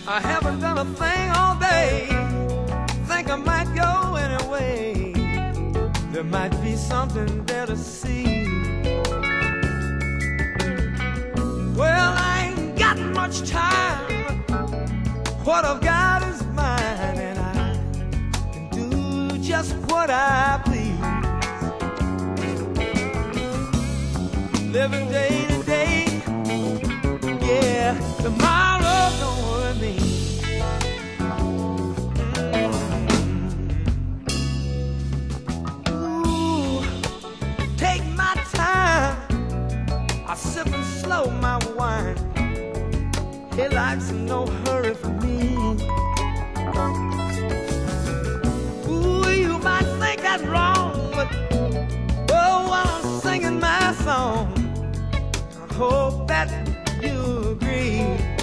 I haven't done a thing all day. Think I might go anyway. There might be something there to see. Well, I ain't got much time. What I've got is mine, and I can do just what I please. Living day to day, yeah, tomorrow don't worry me. Ooh, take my time, I sip and slow my wine. Hey, life's in no hurry for me. Ooh, you might think that's wrong, but oh, while I'm singing my song, I hope that you agree.